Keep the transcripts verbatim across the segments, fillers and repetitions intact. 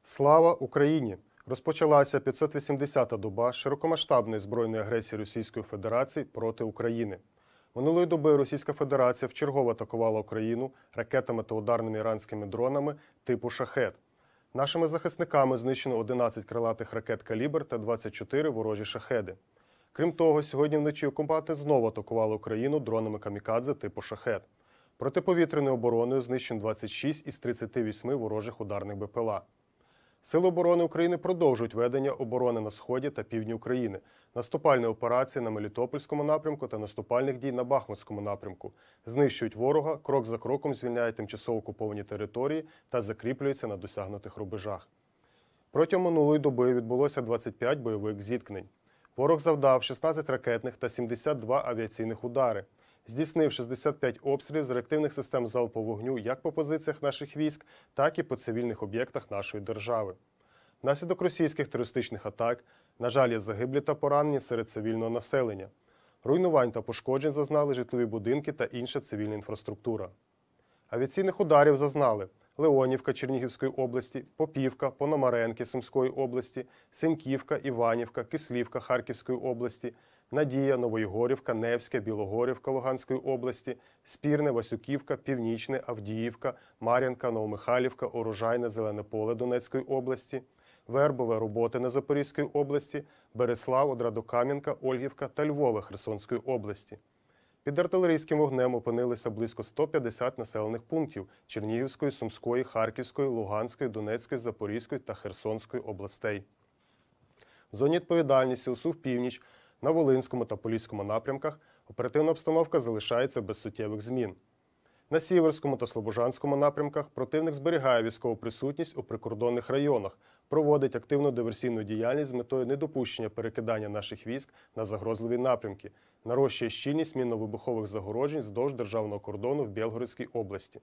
Слава Україні! Розпочалася п'ятсот вісімдесята доба широкомасштабної збройної агресії Російської Федерації проти України. Минулої доби Російська Федерація вчергово атакувала Україну ракетами та ударними іранськими дронами типу «Шахед». Нашими захисниками знищено одинадцять крилатих ракет «Калібр» та двадцять чотири ворожі «Шахеди». Крім того, сьогодні вночі окупанти знову атакували Україну дронами камікадзе типу «Шахед». Протиповітряною обороною знищено двадцять шість із тридцяти восьми ворожих ударних БПЛА. Сили оборони України продовжують ведення оборони на сході та півдні України, наступальні операції на Мелітопольському напрямку та наступальних дій на Бахмутському напрямку, знищують ворога, крок за кроком звільняють тимчасово окуповані території та закріплюються на досягнутих рубежах. Протягом минулої доби відбулося двадцять п'ять бойових зіткнень. Ворог завдав шістнадцять ракетних та сімдесят два авіаційних удари, здійснив шістдесят п'ять обстрілів з реактивних систем залпового вогню як по позиціях наших військ, так і по цивільних об'єктах нашої держави. Внаслідок російських терористичних атак, на жаль, є загиблі та поранені серед цивільного населення. Руйнувань та пошкоджень зазнали житлові будинки та інша цивільна інфраструктура. Авіаційних ударів зазнали Леонівка Чернігівської області, Попівка, Пономаренки Сумської області, Синьківка, Іванівка, Кислівка Харківської області, Надія, Новоєгорівка, Невське, Білогорівка Луганської області, Спірне, Васюківка, Північне, Авдіївка, Мар'янка, Новомихайлівка, Урожайне, Зелене Поле Донецької області, Вербове, Роботине Запорізької області, Береслав, Одрадокам'янка, Ольгівка та Львове Херсонської області. Під артилерійським вогнем опинилися близько ста п'ятдесят населених пунктів Чернігівської, Сумської, Харківської, Луганської, Донецької, Запорізької та Херсонської областей. В зоні відповідальності УСУ північ на Волинському та Поліському напрямках оперативна обстановка залишається без суттєвих змін. На Сіверському та Слобожанському напрямках противник зберігає військову присутність у прикордонних районах, проводить активну диверсійну діяльність з метою недопущення перекидання наших військ на загрозливі напрямки, нарощує щільність мінно-вибухових загороджень вздовж державного кордону в Білгородській області.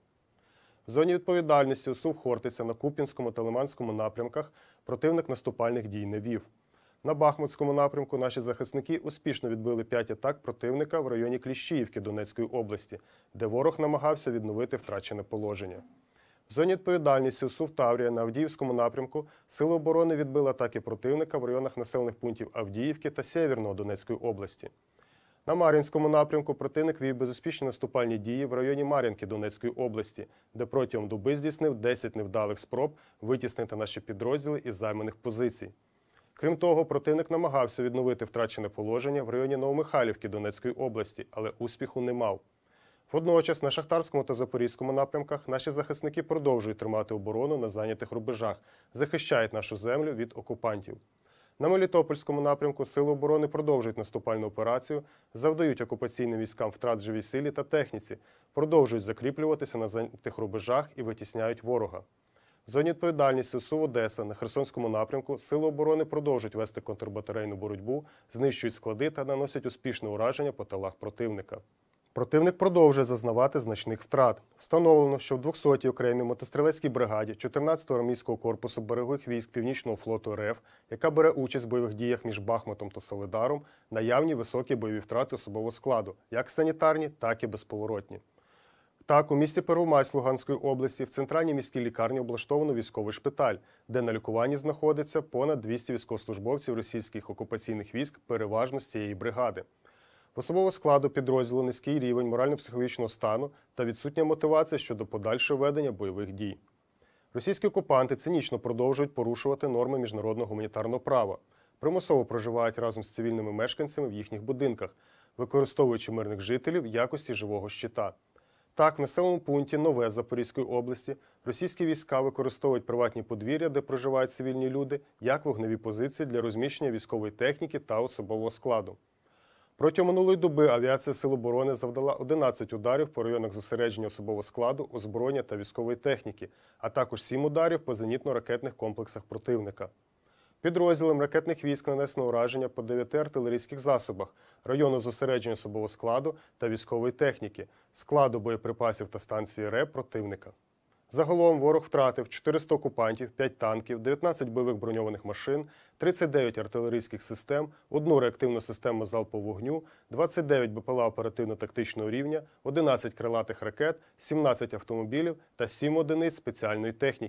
В зоні відповідальності УСУ Хортиця на Куп'янському та Лиманському напрямках противник наступальних дій не вів. На Бахмутському напрямку наші захисники успішно відбили п'ять атак противника в районі Кліщіївки Донецької області, де ворог намагався відновити втрачене положення. В зоні відповідальності УСУ Таврія на Авдіївському напрямку Сили оборони відбили атаки противника в районах населених пунктів Авдіївки та Сєвєрного Донецької області. На Мар'їнському напрямку противник вів безуспішні наступальні дії в районі Мар'їнки Донецької області, де протягом доби здійснив десять невдалих спроб витіснити наші підрозділи із займаних позицій. Крім того, противник намагався відновити втрачене положення в районі Новомихайлівки Донецької області, але успіху не мав. Водночас на Шахтарському та Запорізькому напрямках наші захисники продовжують тримати оборону на зайнятих рубежах, захищають нашу землю від окупантів. На Мелітопольському напрямку Сили оборони продовжують наступальну операцію, завдають окупаційним військам втрат в живій силі та техніці, продовжують закріплюватися на зайнятих рубежах і витісняють ворога. В зоні відповідальності УСУ Одеса на Херсонському напрямку Сили оборони продовжують вести контрбатарейну боротьбу, знищують склади та наносять успішне ураження по тилах противника. Противник продовжує зазнавати значних втрат. Встановлено, що в двохсотій окремій мотострілецькій бригаді чотирнадцятого армійського корпусу берегових військ Північного флоту РФ, яка бере участь в бойових діях між Бахмутом та Солидаром, наявні високі бойові втрати особового складу, як санітарні, так і безповоротні. Так, у місті Первомайськ Луганської області в центральній міській лікарні облаштовано військовий шпиталь, де на лікуванні знаходиться понад двісті військовослужбовців російських окупаційних військ, переважно з цієї бригади. В особового складу підрозділу низький рівень морально-психологічного стану та відсутня мотивація щодо подальшого ведення бойових дій. Російські окупанти цинічно продовжують порушувати норми міжнародного гуманітарного права, примусово проживають разом з цивільними мешканцями в їхніх будинках, використовуючи мирних жителів в якості живого щита. Так, в населеному пункті Нове Запорізької області російські війська використовують приватні подвір'я, де проживають цивільні люди, як вогневі позиції для розміщення військової техніки та особового складу. Протягом минулої доби авіація Сил оборони завдала одинадцять ударів по районах зосередження особового складу, озброєння та військової техніки, а також сім ударів по зенітно-ракетних комплексах противника. Підрозділам ракетних військ нанесено ураження по дев'яти артилерійських засобах, району зосередження особового складу та військової техніки, складу боєприпасів та станції РЕБ противника. Загалом ворог втратив чотириста окупантів, п'ять танків, дев'ятнадцять бойових броньованих машин, тридцять дев'ять артилерійських систем, одну реактивну систему залпового вогню, двадцять дев'ять БПЛА оперативно-тактичного рівня, одинадцять крилатих ракет, сімнадцять автомобілів та сім одиниць спеціальної техніки.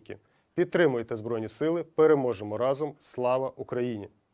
Підтримуйте Збройні Сили, переможемо разом. Слава Україні!